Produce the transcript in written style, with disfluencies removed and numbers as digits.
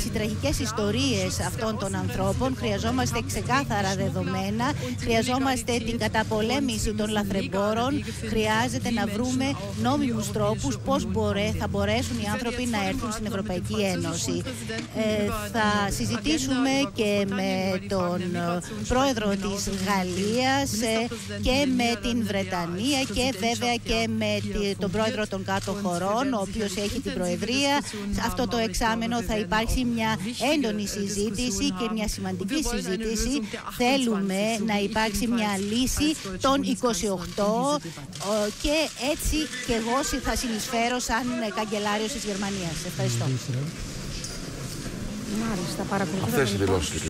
τις τραγικές ιστορίες αυτών των ανθρώπων, χρειαζόμαστε ξεκάθαρα δεδομένα, χρειαζόμαστε την καταπολέμηση των λαθρεμπόρων, χρειάζεται να βρούμε νόμιμους τρόπους πώς θα μπορέσουν οι άνθρωποι να έρθουν στην Ευρωπαϊκή Ένωση. Θα συζητήσουμε και με τον πρόεδρο της Γαλλίας και με την Βρετανία και βέβαια και με τον πρόεδρο των κάτω χωρών, ο οποίος έχει την προεδρία. Αυτό το εξάμενο θα υπάρξει μια έντονη συζήτηση και μια σημαντική συζήτηση. Θέλουμε να υπάρξει μια λύση των 28 και έτσι και εγώ θα συνεισφέρω σαν καγκελάριος της Γερμανίας. Ευχαριστώ. Αυτές οι δηλώσεις.